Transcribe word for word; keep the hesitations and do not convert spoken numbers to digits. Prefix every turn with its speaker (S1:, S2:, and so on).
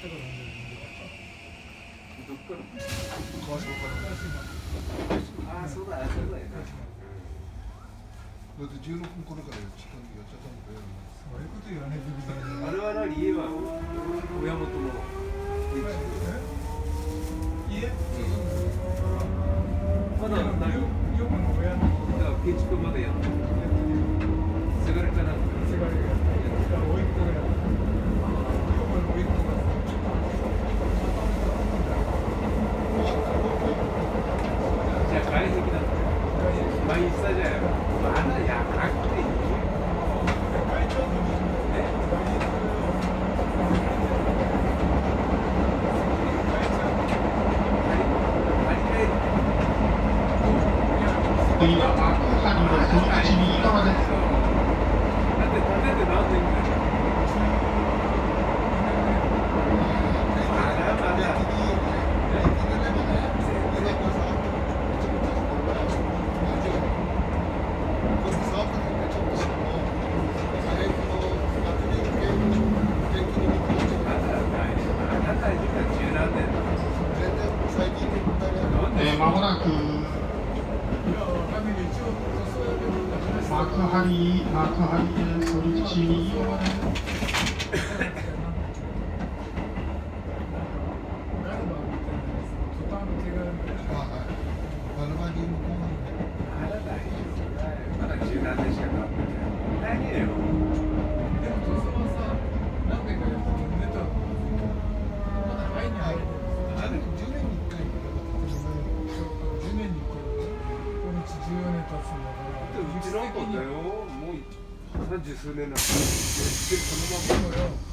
S1: ったからなんで。
S2: どっから？
S1: 川島から。
S2: ああ、そうだ、そうだよね。
S1: だってじゅうろくの頃からやっちゃったんで、やっちゃったんだよ。
S3: そういうこと言わねえとみたいな。
S2: あれは何？家は親元の
S3: 家？
S2: まだ何？
S3: よくの親の
S2: 建築までやってる。せがれかなんか。
S3: せがれがやってる。だから甥っ子がやってる。よくの甥っ子が。
S2: じゃあ外壁だった。前言ってたじゃん。まだやらなくていい。
S3: 会長のに。
S4: 次は幕張のその口右側です。
S2: だって建てて何年ぐらい？まだまだ。
S4: えー、間もなく幕張、幕張で反り口右側です。
S2: まだ十何年しか変わってない。何よ。
S3: でも塗装はさ、何年かやっててネタまだ前に入ってる。
S1: じゅうねんにいっかい。
S3: じゅうねんにいっかい。このうちじゅうよねん経つんだから。
S2: うちなんかだよ。もう三十数年なんだ。そのまま。
S3: でもよ。